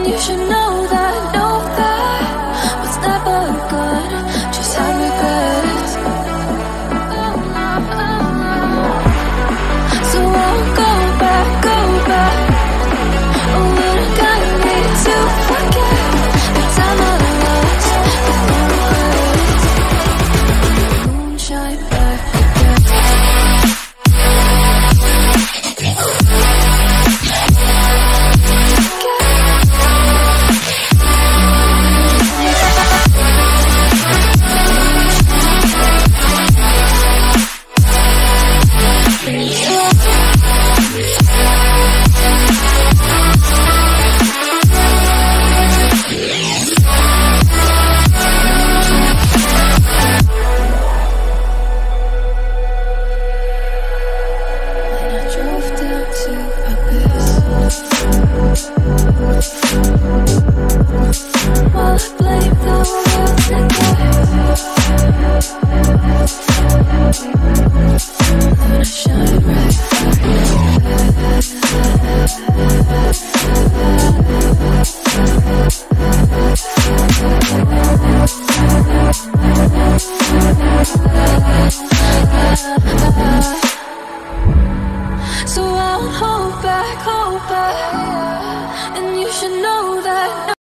you should know that what's never good just had regrets. So I'll go back. Oh, but I gotta need to forget the time I lost before moonshine back again. While I blame